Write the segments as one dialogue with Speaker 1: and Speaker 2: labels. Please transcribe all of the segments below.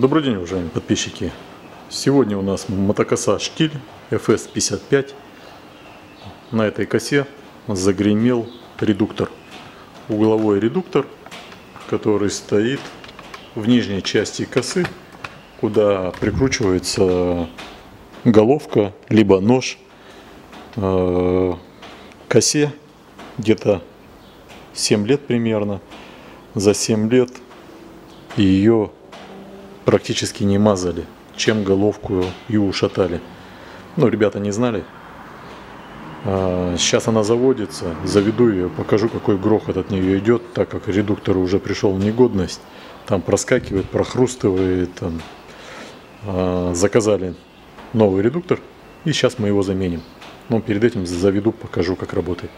Speaker 1: Добрый день, уважаемые подписчики. Сегодня у нас мотокоса Штиль FS55. На этой косе загремел редуктор. Угловой редуктор, который стоит в нижней части косы, куда прикручивается головка, либо нож косе. Где-то 7 лет примерно. За 7 лет ее практически не мазали, чем головку и ушатали. Ну, ребята не знали. Сейчас она заводится, заведу ее, покажу, какой грохот от нее идет, так как редуктор уже пришел в негодность. Там проскакивает, прохрустывает. Заказали новый редуктор, и сейчас мы его заменим. Но перед этим заведу, покажу, как работает.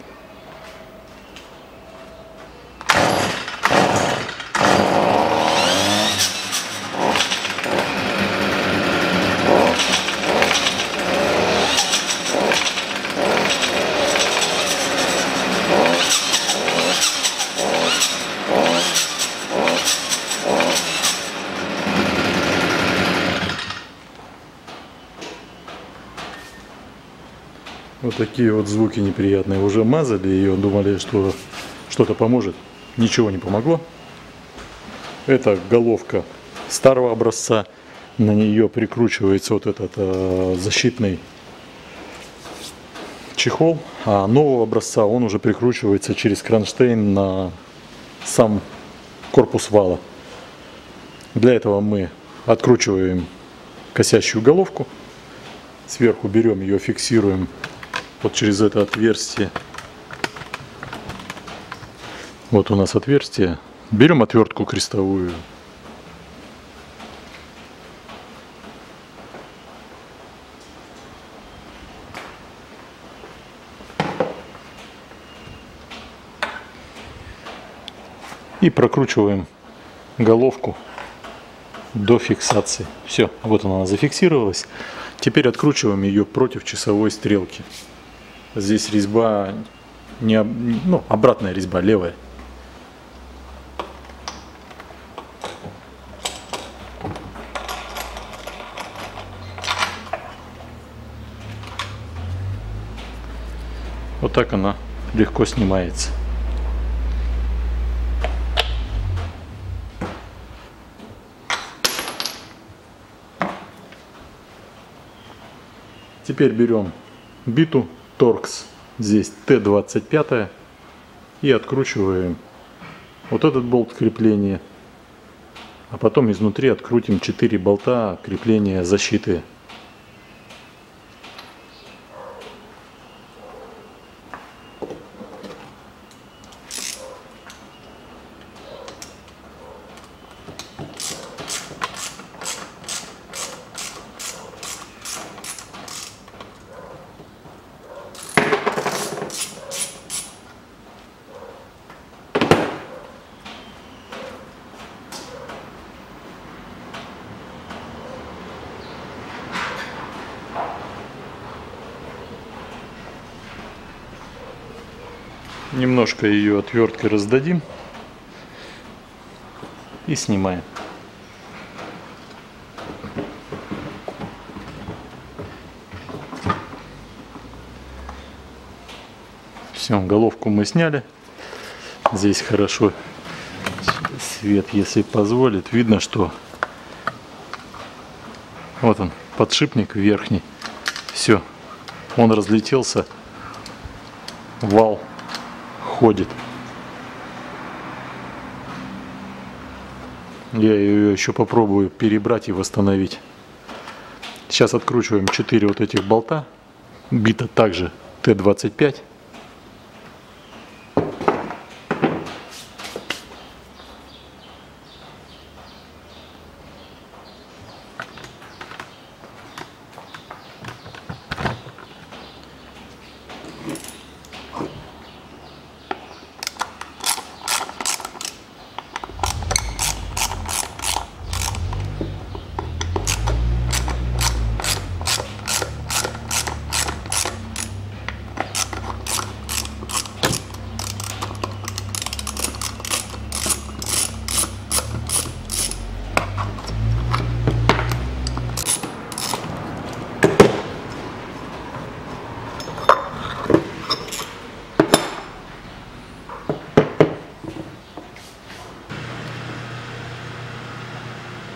Speaker 1: Вот такие вот звуки неприятные. Уже мазали ее, думали, что что-то поможет. Ничего не помогло. Это головка старого образца. На нее прикручивается вот этот защитный чехол. А нового образца он уже прикручивается через кронштейн на сам корпус вала. Для этого мы откручиваем косящую головку. Сверху берем ее, фиксируем вот через это отверстие. Вот у нас отверстие. Берем отвертку крестовую. И прокручиваем головку до фиксации. Все, вот она зафиксировалась. Теперь откручиваем ее против часовой стрелки. Здесь резьба, обратная резьба, левая. Вот так она легко снимается. Теперь берем биту Торкс, здесь Т25, и откручиваем вот этот болт крепления, а потом изнутри открутим 4 болта крепления защиты. Немножко ее отверткой раздадим и снимаем. Все, головку мы сняли. Здесь хорошо свет, если позволит, видно, что вот он, подшипник верхний. Все, он разлетелся, вал ходит. Я ее еще попробую перебрать и восстановить. Сейчас откручиваем 4 вот этих болта. Бита также Т25.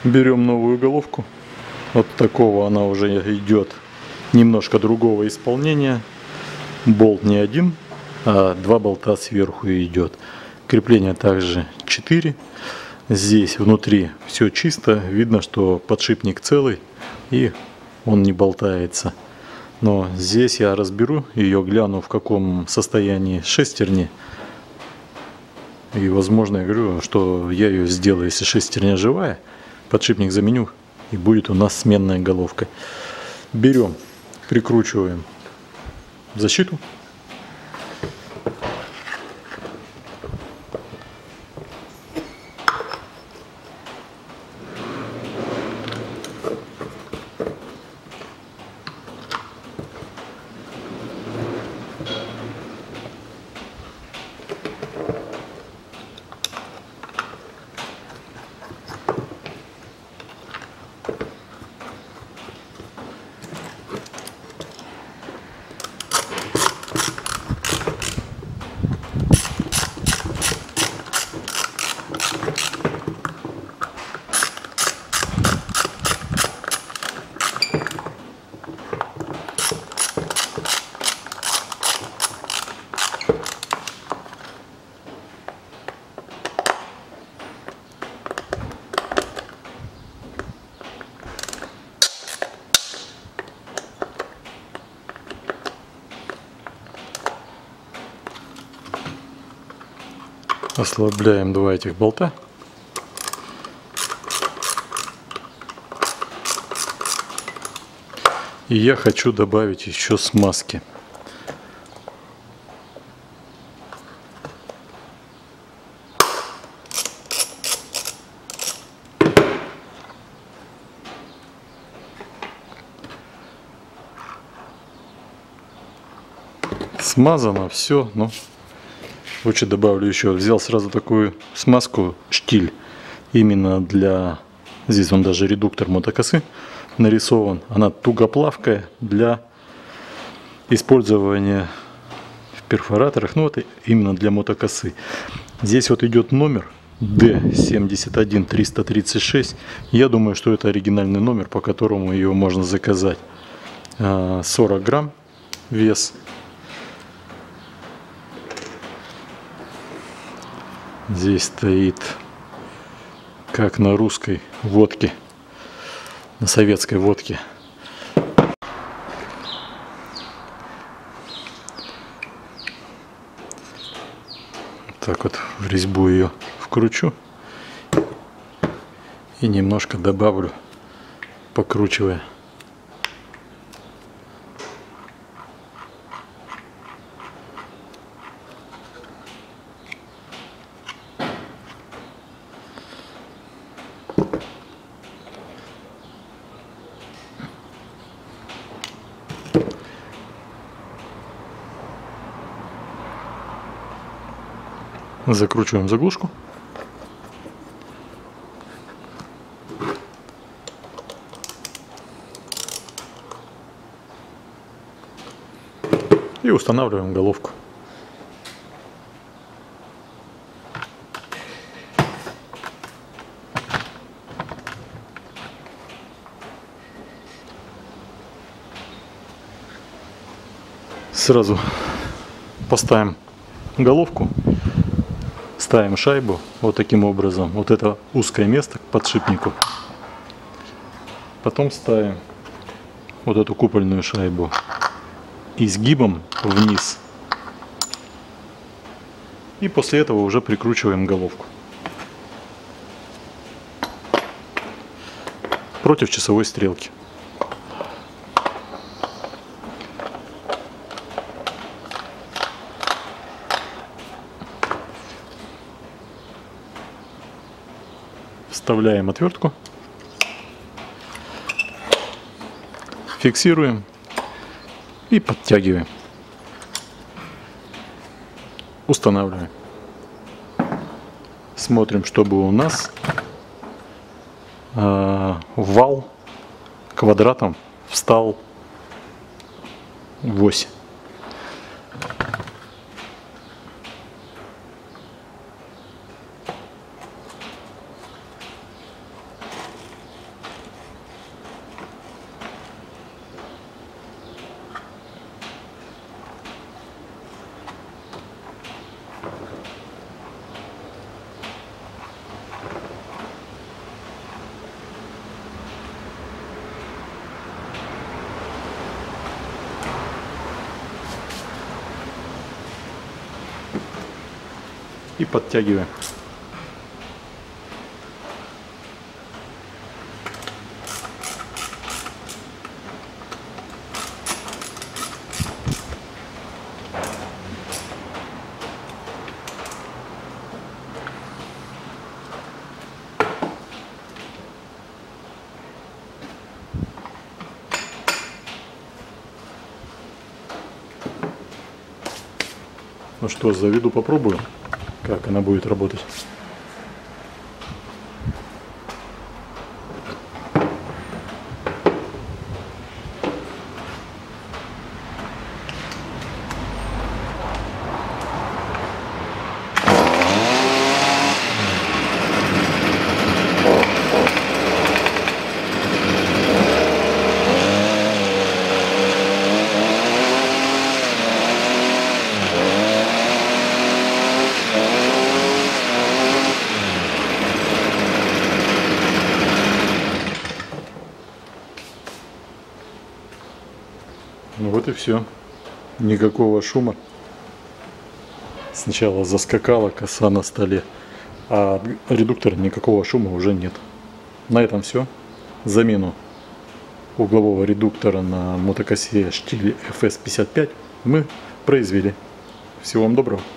Speaker 1: Берем новую головку. Вот такого она уже идет немножко другого исполнения. Болт не один, а 2 болта сверху идет. Крепление также 4. Здесь внутри все чисто. Видно, что подшипник целый и он не болтается. Но здесь я разберу ее, гляну, в каком состоянии шестерни. И возможно, я говорю, что я ее сделаю, если шестерня живая, подшипник заменю, и будет у нас сменная головка. Берем, прикручиваем защиту. Ослабляем 2 этих болта. И я хочу добавить еще смазки. Смазано все, но лучше добавлю еще. Взял сразу такую смазку штиль. Именно для... Здесь он даже редуктор мотокосы нарисован. Она тугоплавкая для использования в перфораторах. Ну вот именно для мотокосы. Здесь вот идет номер D71336. Я думаю, что это оригинальный номер, по которому ее можно заказать. 40 грамм вес. Здесь стоит, как на русской водке, на советской водке. Так вот в резьбу ее вкручу и немножко добавлю, покручивая. Закручиваем заглушку. И устанавливаем головку. Сразу поставим головку. Ставим шайбу вот таким образом. Вот это узкое место к подшипнику. Потом ставим вот эту купольную шайбу изгибом вниз. И после этого уже прикручиваем головку против часовой стрелки. Вставляем отвертку, фиксируем и подтягиваем. Устанавливаем. Смотрим, чтобы у нас вал квадратом встал в ось. и подтягиваем. Ну что, заведу, попробую, как она будет работать. Ну вот и все. Никакого шума. Сначала заскакала коса на столе, а от редуктора никакого шума уже нет. На этом все. Замену углового редуктора на мотокосе штиль FS55 мы произвели. Всего вам доброго.